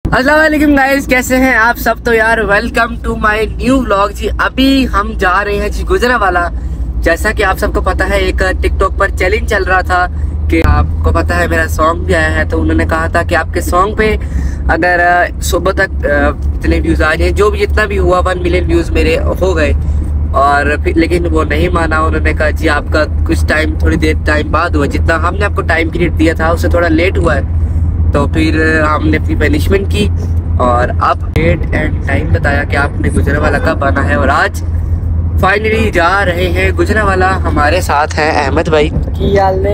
अस्सलाम वालेकुम गाइस, कैसे हैं आप सब। तो यार welcome to my new vlog जी। अभी हम जा रहे हैं जी गुजरांवाला। जैसा कि आप सबको पता है, एक टिकटॉक पर चैलेंज चल रहा था कि आपको पता है मेरा सॉन्ग भी आया है, तो उन्होंने कहा था कि आपके सॉन्ग पे अगर सुबह तक इतने व्यूज आ जाए, जो भी जितना भी हुआ 1 मिलियन व्यूज मेरे हो गए। और फिर लेकिन वो नहीं माना। उन्होंने कहा जी आपका कुछ टाइम, थोड़ी देर टाइम बाद हुआ, जितना हमने आपको टाइम पीरियड दिया था उससे थोड़ा लेट हुआ है। तो फिर हमने अपनी पनिशमेंट की और अब डेट एंड टाइम बताया कि आपने गुजरांवाला कब आना है। और आज फाइनली जा रहे हैं गुजरांवाला। हमारे साथ हैं अहमद भाई की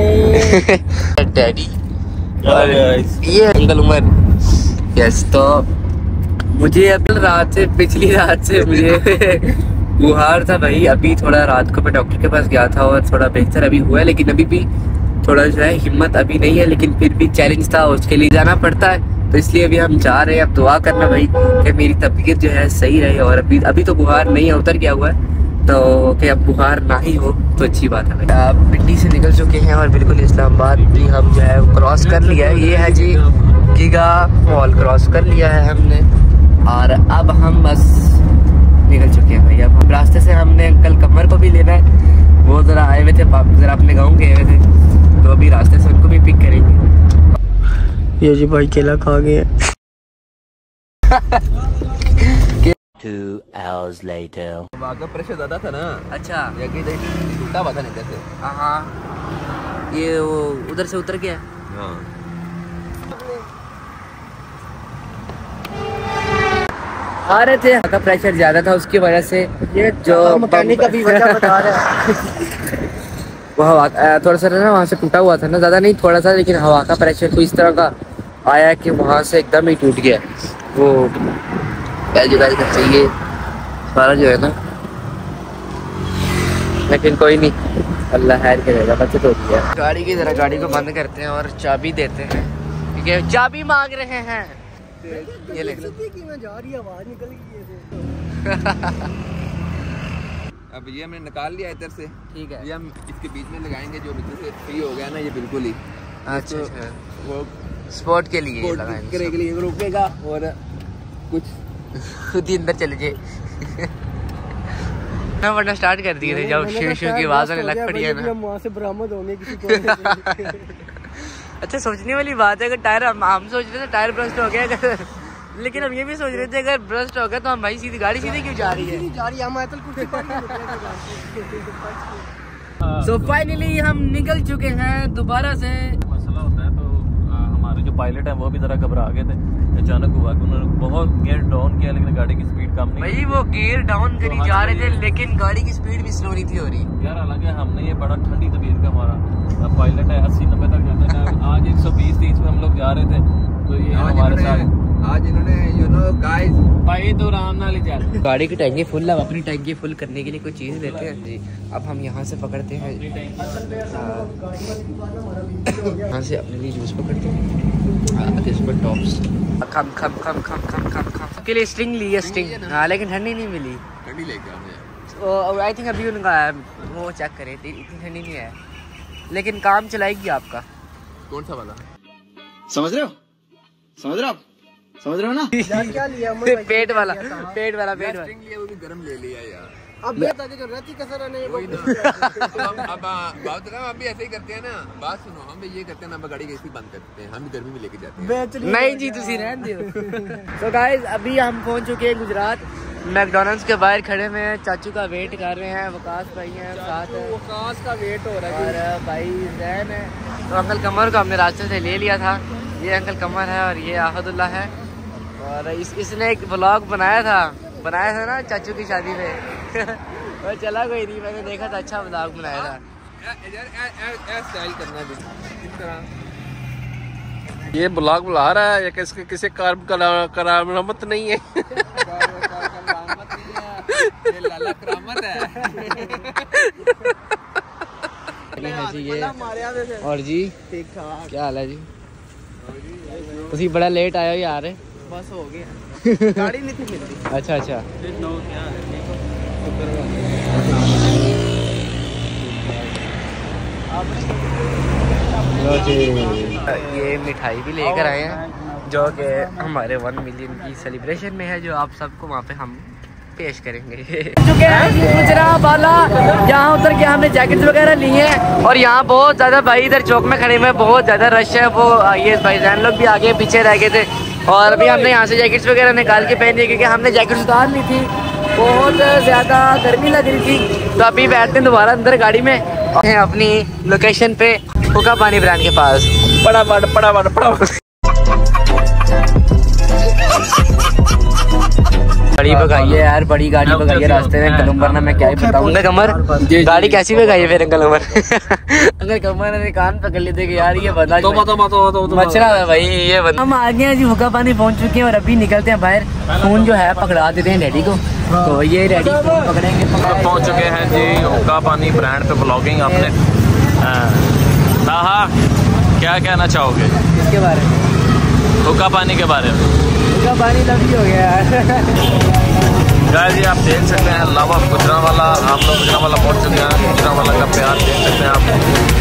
डैडी और ये अंकल उमर। यस, तो मुझे अब पिछली रात से मुझे बुखार था भाई। अभी थोड़ा रात को मैं डॉक्टर के पास गया था और थोड़ा बेहतर अभी हुआ है, लेकिन अभी भी थोड़ा जो है हिम्मत अभी नहीं है। लेकिन फिर भी चैलेंज था, उसके लिए जाना पड़ता है, तो इसलिए अभी हम जा रहे हैं। अब दुआ करना भाई कि मेरी तबीयत जो है सही रहे। और अभी तो बुखार नहीं है, उतर गया हुआ है, तो कि अब बुखार ना ही हो तो अच्छी बात है भाई। आप पिंडी से निकल चुके हैं और बिल्कुल इस्लामाबाद भी हम जो है क्रॉस कर लिया है। ये है जी गीगा मॉल, क्रॉस कर लिया है हमने। और अब हम बस निकल चुके हैं भाई। अब हम रास्ते से हमने अंकल कमर को भी लेना है, वो ज़रा आए हुए थे, ज़रा अपने गाँव गए हुए थे, तो अभी रास्ते से उनको भी पिक करेंगे। ये जी भाई केला खा गए। 2 hours later. वहाँ का प्रेशर ज्यादा था ना। अच्छा, टूटा हुआ था नीचे से। हाँ, ये वो उधर से उतर गया। हाँ, आ रहे थे, का प्रेशर ज्यादा था, उसकी वजह से ये जो मैकेनिक अभी वजह बता रहा है वो हवा थोड़ा सा ना वहाँ से टूटा हुआ था ना, ज़्यादा नहीं थोड़ा सा, लेकिन हवा का प्रेशर तो इस तरह का आया कि वहाँ से एकदम ही टूट गया वो चाहिए सारा जो है ना। लेकिन कोई नहीं, अल्लाह खैर करेगा, बचत होती है। गाड़ी की तरह गाड़ी को बंद करते हैं और चाबी देते हैं, ठीक है। चाबी मांग रहे हैं, ये ले जा रही आवाज निकल गई। अब ये हमने निकाल लिया इधर से, ठीक है। ये हम इसके बीच में लगाएंगे, जो नीचे से फ्री हो गया ना ये बिल्कुल ही। अच्छा, वो स्पोर्ट के लिए लगाएंगे, के लिए रुकेगा और कुछ खुद ही अंदर चले जाए। ना वरना स्टार्ट कर दिए थे जब शू की आवाज आने लग पड़ी है ना, हम वहाँ से बरामद होंगे किसी को। अच्छा, सोचने वाली बात है, अगर टायर हम सोच रहे थे टायर ब्रस्ट हो गया, लेकिन हम ये भी सोच रहे थे अगर ब्रस्ट हो गया तो हम भाई सीधी गाड़ी सीधे क्यों जा रही है। सो फाइनली हम निकल चुके हैं दोबारा से। मसला होता है तो हमारे जो पायलट हैं वो भी जरा घबरा गए थे। अचानक हुआ कि उन्होंने बहुत गियर डाउन किया, लेकिन गाड़ी की स्पीड कम नहीं भाई, वो गियर डाउन करी जा रहे थे, लेकिन गाड़ी की स्पीड भी स्लो नहीं थी हो रही यार। हालांकि हमने ये बड़ा ठंडी तबीयत का हमारा पायलट है, 80-90 तक जाता है। आज 120-130 पे हम लोग जा रहे थे, तो ये हमारे साथ आज इन्होंने गाइस भाई तो आराम नाल ही जा रहे। गाड़ी की टैंकी फुल है, अपनी टैंकी फुल करने के लिए कोई चीज़ लेते हैं जी। अब हम यहाँ से पकड़ते हैं, यहाँ से अपने लिए जूस पकड़ते हैं, इस पर टॉप्स खम खम खम खम खम खम खम के लिए स्ट्रिंग ली है, स्ट्रिंग। हाँ, लेकिन ठंडी नहीं मिली। ठंडी लेके आई थिंक अभी उनका वो चेक करे, इतनी ठंडी नहीं है, लेकिन काम चलाएगी आपका। कौन सा वाला समझ रहे हो, समझ रहे हो आप, समझ रहे हो ना। क्या लिया पेट वाला स्ट्रिंग लिया, वो भी गरम ले लिया यार। अब जो रहती कसर है अब बात हम भी ऐसे ही करते हैं ना। बात सुनो, हम भी ये करते हैं ना, हम गाड़ी कैसी बंद करते हैं, हम भी गर्मी में लेके जाते हैं। नहीं जी, तुसी रहन दियो। सो गाइस, अभी हम पहुंच चुके हैं गुजरात। मैकडॉनल्ड्स के बाहर खड़े हुए हैं, चाचू का वेट कर रहे हैं, वकास भाई हैं साथ, वकास का वेट हो रहा है और भाई जैन है। तो अंकल कमर को हमने रास्ते से ले लिया था। ये अंकल कमर है और ये आहदुल्ला है। और इसने एक व्लॉग बनाया था ना चाचू की शादी में। वो चला कोई नहीं, मैंने देखा था, अच्छा व्लॉग बनाया था। स्टाइल करना भी इस तरह। ये ब्लॉग बुला रहा है या किसी करामत नहीं है। ये लाला करामत है। ये और जी ठीक ठाक, क्या हाल है जी? तुसी बड़ा लेट आया हो यार। बस हो गया, गाड़ी नहीं थी मिलती। अच्छा अच्छा, ये मिठाई भी लेकर आए हैं। जो कि हमारे 1 मिलियन की सेलिब्रेशन में है, जो आप सबको वहाँ पे हम पेश करेंगे। चुके हैं गुजरांवाला, यहाँ उतर के हमने जैकेट्स वगैरह ली हैं और यहाँ बहुत ज़्यादा भाई इधर चौक में खड़े हुए हैं, बहुत ज़्यादा रश है। वो ये भाईजान लोग भी आगे पीछे रह गए थे और अभी हमने यहाँ से जैकेट्स वगैरह निकाल के पहनी है क्योंकि हमने जैकेट्स उतार ली थी, बहुत ज़्यादा गर्मी लग रही थी। तो अभी बैठते हैं दोबारा अंदर गाड़ी में अपनी लोकेशन पे हुक्का पानी ब्रांड के पास। बड़ी भगाई है यार, बड़ी गाड़ी भगाई है रास्ते में अंकल उमर ने, मैं क्या ही बताऊंगा। कमर गाड़ी कैसी भगाई है फिर अंकल उमर? अंकल कमर ने कान पकड़ लिए थे कि यार ये बता मचरा है भाई ये बता। हम आ गए हैं जी, हुक्का पानी पहुंच चुके हैं और अभी निकलते हैं बाहर। फोन जो है पकड़ा देते हैं डैडी को, तो ये डैडी पकड़ेंगे। पहुंच चुके हैं जी हुक्का पानी ब्रांड पे ब्लॉगिंग। आपने हाँ क्या कहना चाहोगे इसके बारे में? हुक्का पानी के बारे में? हुक्का पानी लवी हो गया गाइस, जी आप देख सकते हैं लव ऑफ गुजरांवाला। आप लोग गुजरांवाला पहुंच चुके हैं, गुजरांवाला का प्यार देख सकते हैं आप।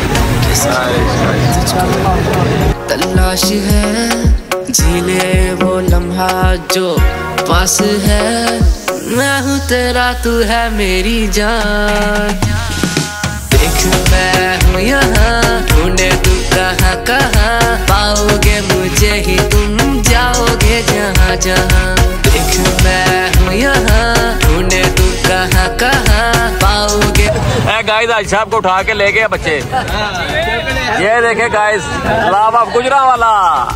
तलाश है झीले वो लम्हा जो पास है, मैं हूँ तेरा तू है मेरी जान। देख मैं हूँ यहाँ, ढूंढे तू कहाँ कहाँ, पाओगे मुझे ही तुम जाओगे जहाँ जहाँ। देख मैं हूँ यहाँ, ढूंढे तू कहाँ कहाँ, पाओगे। गाइस आज साहब को उठा के ले गए बच्चे, ये देखे गाइस लव ऑफ गुजरांवाला।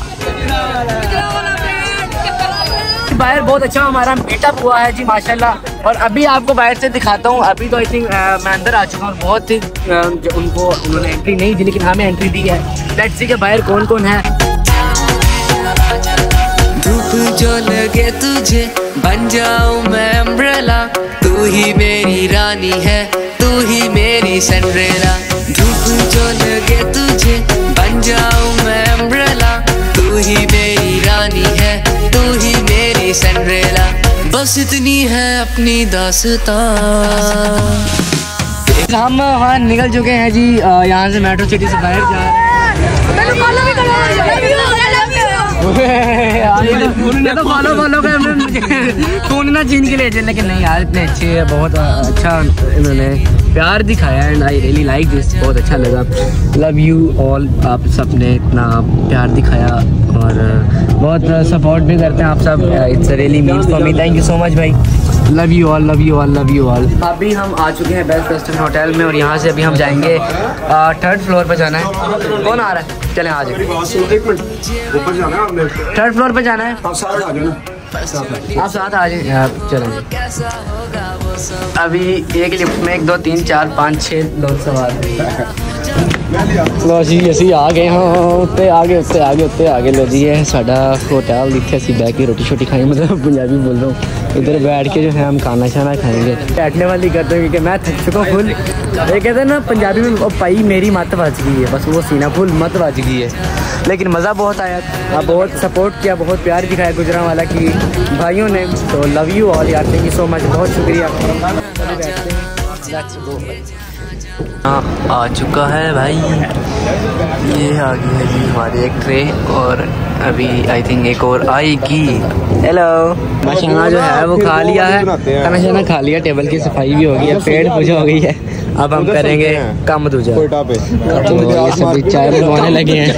बाहर बहुत अच्छा हमारा मीटअप हुआ है जी माशाल्लाह। और अभी आपको बाहर से दिखाता हूँ। अभी तो आई थिंक मैं अंदर आ चुका हूँ। बहुत ही उन्होंने एंट्री नहीं दी लेकिन हमें एंट्री दी है। लेट्स सी के बाहर कौन कौन है। धूप जो लगे तुझे बन जाऊं मैं अम्ब्रेला, तू ही मेरी रानी है, तू ही मेरी सिंड्रेला। धूप जो लगे तुझे बन जाऊं मैं अम्ब्रेला, तू ही मेरी रानी है, तू ही मेरी सिंड्रेला। बस इतनी है अपनी दास्तां। हम वहाँ निकल चुके हैं जी, यहाँ से मेट्रो सिटी से बाहर जा रहे हैं। तो फॉलो फोन ना छीन के ले जाए, लेकिन नहीं यार इतने अच्छे है, बहुत अच्छा इन्होंने प्यार दिखाया and I really like this, बहुत अच्छा लगा। लव यू ऑल, आप सब ने इतना प्यार दिखाया और बहुत सपोर्ट भी करते हैं आप सब। It's really means for me, thank you so much भाई। Love you all, love you all, love you all. अभी हम आ चुके हैं बेस्ट वेस्टर्न होटल में और यहाँ से अभी हम जाएंगे 3rd फ्लोर पर जाना है। कौन आ रहा है? चलें आ जाए। ऊपर जाना है हमने, 3rd फ्लोर पर जाना है। आप साथ आ जाना, आप साथ आ जाए। चलें अभी एक लिफ्ट में 1 2 3 4 5 6 लोग सवार लो जी। असी आ गए हाँ उत्ते आगे लो जी। है साडा होटल, इतने असी बह के रोटी शोटी खाएंगे, मतलब पंजाबी बोल रहा हूँ। इधर बैठ के जो है हम खाना शाना खाएंगे। बैठने वाली करते हैं क्योंकि मैं थक चुका हूँ फुल। ये कहते हैं ना पंजाबी में, ओ पाई मेरी मत बच गई है, बस वो सीना फुल मत बच गई है। लेकिन मज़ा बहुत आया, आप बहुत सपोर्ट किया, बहुत प्यार दिखाया गुजरांवाला की भाइयों ने। तो लव यू ऑल यार, थैंक यू सो मच, बहुत शुक्रिया। हाँ आ चुका है भाई, ये आ गई है जी हमारी एक ट्रे और अभी आई थिंक एक और आएगी। हेलो, खाना जो है वो खा लिया है, खाना शाना खा लिया, टेबल की सफाई भी हो गई है, पेट पूजा हो गई है। अब हम करेंगे कम दूजा, ये सभी चाय बनवाने लगे हैं।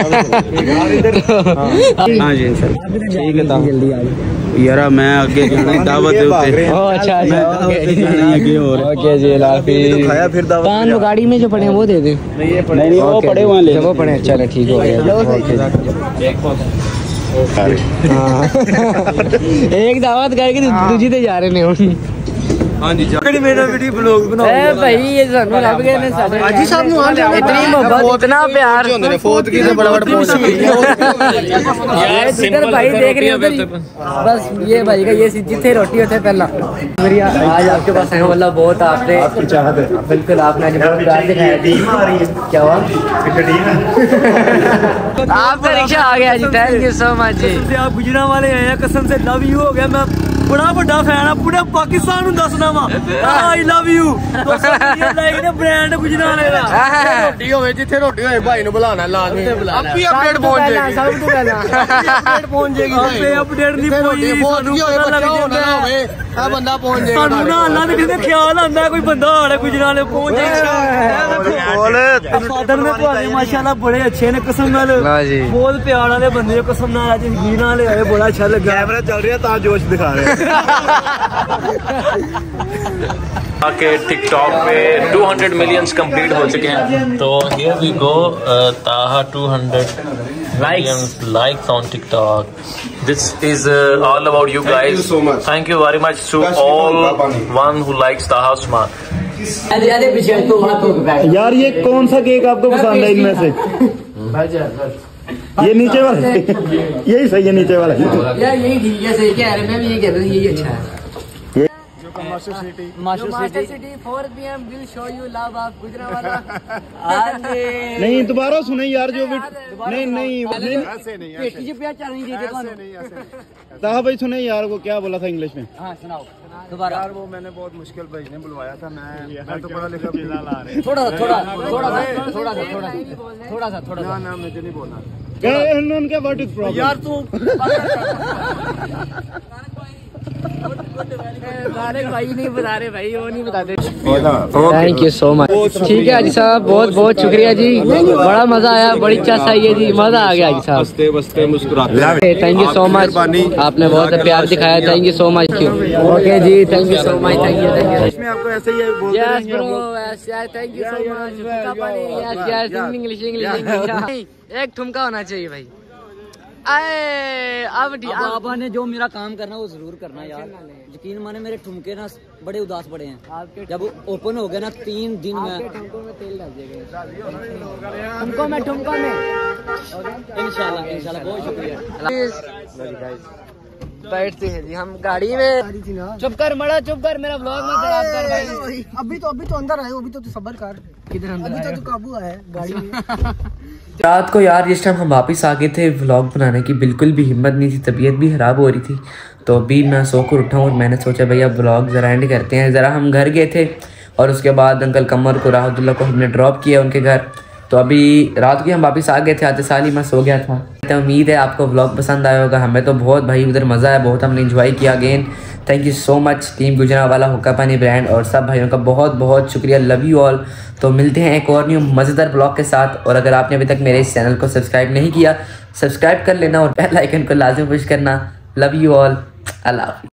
हाँ जी सर, ठीक है जल्दी आ जाओ यार। मैं आगे जाना दावत दे उते। अच्छा ओके जी, लाफी खाया फिर दावत। पान वो गाड़ी में जो पड़े हैं वो दे दे। नहीं वो पड़े वहाँ ले, वो पड़े। चलो ठीक हो गया। एक दावत करके दूजी ते जा रहे हैं। हाँ जी कड़ी मेरा वीडियो ब्लॉग बनाओ। ए भाई ये सानू रब गए ने साडे हाजी साहब नु आन इतनी मोहब्बत इतना प्यार होंदे ने, फोत की से बड़ा बड़ा पोस्ट यार जिधर भाई देख रहे हो बस ये भाई का ये जिथे रोटी होते पहला मेरी आज आपके पास है वल्लाह बहुत आपने आपकी चाहत है। बिल्कुल आपने आज बहुत प्यार दिखाया। टीम आ रही है क्या हुआ? आपका रिक्शा आ गया जी, थैंक यू सो मच जी। आप गुजरांवाले हैं, कसम से लव यू हो गया। मैं बड़ा बड़ा फैन है पूरे पाकिस्तान ਨੂੰ ਦੱਸਣਾ ਵਾ आई लव यू ਲਾਈਕ ਨੇ ਬ੍ਰਾਂਡ ਗੁਜਰਾਲੇ ਦਾ ਰੋਟੀ ਹੋਵੇ ਜਿੱਥੇ ਰੋਟੀ ਹੋਵੇ ਭਾਈ ਨੂੰ ਬੁਲਾਣਾ ਲਾਜ਼ਮੀ ਆਪੀ ਅਪਡੇਟ ਪਹੁੰਚ ਜਾਏਗੀ ਸਭ ਤੋਂ ਪਹਿਲਾਂ ਅਪਡੇਟ ਪਹੁੰਚ ਜਾਏਗੀ ਆਪੇ ਅਪਡੇਟ ਨਹੀਂ ਪਹੁੰਚੀ ਸਾਨੂੰ ਪਤਾ ਲੱਗ ਜਾਂਦਾ ਹੋਵੇ ਆ ਬੰਦਾ ਪਹੁੰਚ ਜਾਏਗਾ ਸਾਨੂੰ ਨਾ ਅੱਲਾ ਦੇ ਕਿਸੇ ਖਿਆਲ ਆਂਦਾ ਕੋਈ ਬੰਦਾ ਆੜੇ ਗੁਜਰਾਲੇ ਪਹੁੰਚ ਜਾਏਗਾ ਫਾਦਰ ਨੇ ਤੁਹਾਡੇ ਮਾਸ਼ਾਅੱਲਾ ਬੜੇ ਅੱਛੇ ਨੇ ਕਸਮ ਨਾਲ ਬਹੁਤ ਪਿਆਰ ਵਾਲੇ ਬੰਦੇ ਕਸਮ ਨਾਲ ਅੱਜ ਯਕੀਨ ਨਾਲ ਆਏ ਬੜਾ अच्छा लगा कैमरा चल रहा है तां जोश दिखा रहे के टिकटॉक पे 200 मिलियंस कंप्लीट हो चुके हैं तो हियर वी गो ताहा 200 millions likes on TikTok. This is all about you guys. Thank you so much. Thank you very much to all one who likes Taha Usman. यार ये कौन सा केक आपको पसंद है इनमें से? ये नीचे वाला यही सही है नीचे वाला यार यही ठीक है सही कह रहे मैं भी यही कह रहा हूँ यही अच्छा है master city 4 PM will show you love of Gujranwala नहीं दोबारा सुने यार जो भी नहीं ऐसे नहीं पेटी जी पे चल नहीं देते कौन ताहा भाई सुने यार वो क्या बोला था इंग्लिश में हां सुनाओ दोबारा यार वो मैंने बहुत मुश्किल भाई ने बुलवाया था मैं तो पढ़ा लिखा पिज़्ज़ा ला रहे थोड़ा ना मुझे नहीं बोलना उनके वर्ड इज प्रॉब्लम यार तू भाई नहीं बता रहे भाई वो नहीं बताते थैंक यू सो मच ठीक है हाजी साहब बहुत बहुत शुक्रिया जी बड़ा मजा आया बड़ी चास आई है जी मजा आ गया हाजी साहब बसते बसते मुस्कुराते थैंक यू सो मच आपने बहुत प्यार दिखाया thank you so much okay जी thank you so much thank you इसमें आपको ऐसे ही बोलते yes bro thank you so much yes English एक ठुमका होना चाहिए भाई अब बाबा ने जो मेरा काम करना वो जरूर करना यार यकीन माने मेरे ठुमके ना बड़े उदास पड़े हैं जब ओपन हो गए ना 3 दिन में ठुमकों में तेल डाल दिएगा ठुमकों में इंशाल्लाह बहुत शुक्रिया बैठते हैं जी हम गाड़ी में चुप कर मड़ा चुप कर मेरा व्लॉग में खराब कर भाई अभी तो अंदर आए अभी तो सब्र कर किधर अंदर अभी तो काबू आया गाड़ी में रात को यार जिस टाइम हम वापस आ गए थे व्लॉग बनाने की बिल्कुल भी हिम्मत नहीं थी तबीयत भी ख़राब हो रही थी तो अभी मैं सो कर उठा हूँ और मैंने सोचा भैया व्लॉग ज़रा एंड करते हैं ज़रा हम घर गए थे और उसके बाद अंकल कमर को राहतुल्लाह को हमने ड्रॉप किया उनके घर तो अभी रात को हम वापस आ गए थे आते साल ही मैं सो गया था तो उम्मीद है आपको व्लॉग पसंद आया होगा हमें तो बहुत भाई उधर मज़ा आया बहुत हमने इंजॉय किया again thank you so much team Gujranwala हुक्का पानी ब्रांड और सब भाइयों का बहुत बहुत शुक्रिया लव यू ऑल तो मिलते हैं एक और न्यू मज़ेदार ब्लॉग के साथ और अगर आपने अभी तक मेरे इस चैनल को सब्सक्राइब नहीं किया सब्सक्राइब कर लेना और बेल आइकन को लाजमी पुश करना लव यू ऑल अल्लाह हाफिज़।